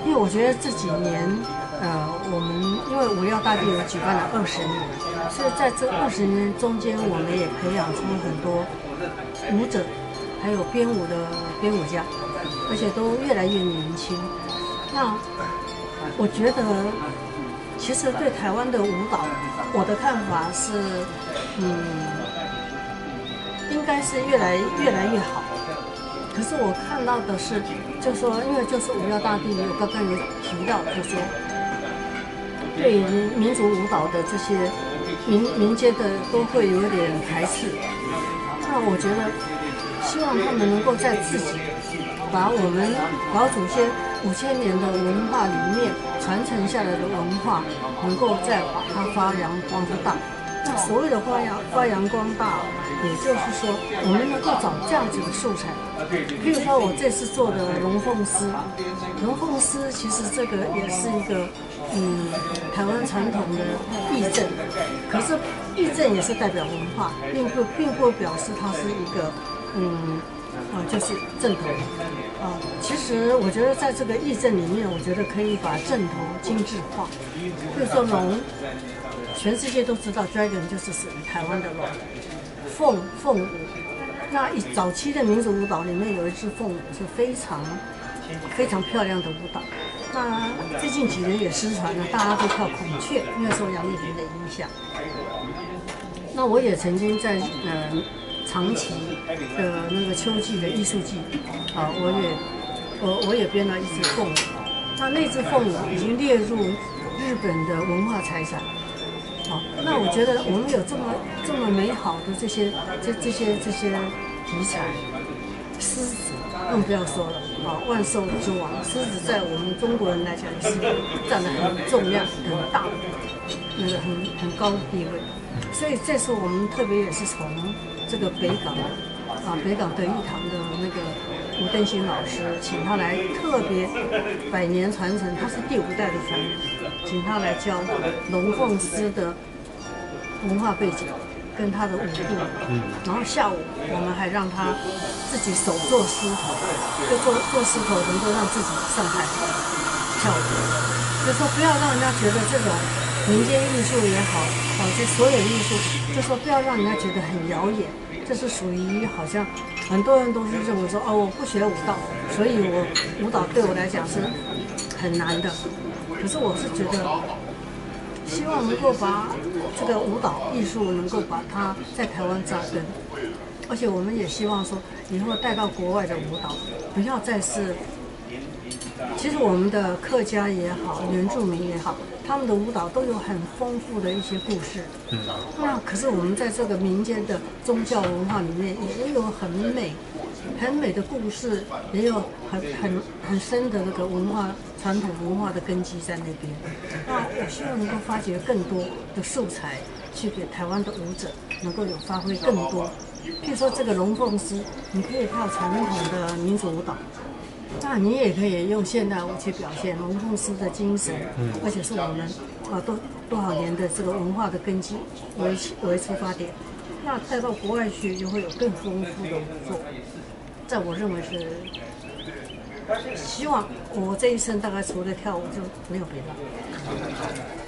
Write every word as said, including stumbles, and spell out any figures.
因为我觉得这几年，呃，我们因为舞耀大地有举办了二十年，所以在这二十年中间，我们也培养出很多舞者，还有编舞的编舞家，而且都越来越年轻。那我觉得，其实对台湾的舞蹈，我的看法是，嗯，应该是越来越来越好。可是我看到的是，就说因为就是舞耀大地，有刚刚有提到，就说对于民族舞蹈的这些民民间的都会有点排斥。那我觉得，希望他们能够在自己把我们老祖先五千年的文化里面传承下来的文化，能够再把它发扬光大。那所谓的发扬发扬光大，也就是说，我们能够找这样子的素材。譬如说，我这次做的龙凤丝，龙凤丝其实这个也是一个嗯台湾传统的义阵，可是义阵也是代表文化，并不并不表示它是一个嗯啊、呃、就是阵头啊。其实我觉得在这个义阵里面，我觉得可以把阵头精致化。譬如说龙。全世界都知道 ，Dragon 就是属于台湾的龙，凤凤舞。那一早期的民族舞蹈里面有一支凤舞是非常非常漂亮的舞蹈。那最近几年也失传了，大家都跳孔雀，因为受杨丽萍的影响。那我也曾经在呃长崎的那个秋季的艺术季啊，我也我我也编了一支凤舞。那那支凤舞已经列入日本的文化财产。好，那我觉得我们有这么这么美好的这些这这些这些题材，狮子更不要说了啊，万兽之王，狮子在我们中国人来讲也是占了很重量、很大的那个很很高的地位。所以这次我们特别也是从这个北港啊北港德义堂的那个吴登新老师，请他来特别百年传承，他是第五代的传人。请他来教龙凤丝的文化背景跟他的舞步，嗯，然后下午我们还让他自己手做狮头，就做做狮头能够让自己上台跳舞，就说不要让人家觉得这种民间艺术也好，哦，这所有艺术，就说不要让人家觉得很遥远，这是属于好像很多人都是认为说哦，我不学舞蹈，所以我舞蹈对我来讲是很难的。可是我是觉得，希望能够把这个舞蹈艺术能够把它在台湾扎根，而且我们也希望说，以后带到国外的舞蹈，不要再是，其实我们的客家也好，原住民也好，他们的舞蹈都有很丰富的一些故事。嗯，那可是我们在这个民间的宗教文化里面，也有很美。很美的故事，也有很很很深的那个文化传统文化的根基在那边。那我希望能够发掘更多的素材，去给台湾的舞者能够有发挥更多。譬如说这个龙凤丝，你可以跳传统的民族舞蹈，那你也可以用现代舞去表现龙凤丝的精神，而且是我们啊多多少年的这个文化的根基为为出发点。那带到国外去，就会有更丰富的舞作。在我认为是，希望我这一生大概除了跳舞就没有别的。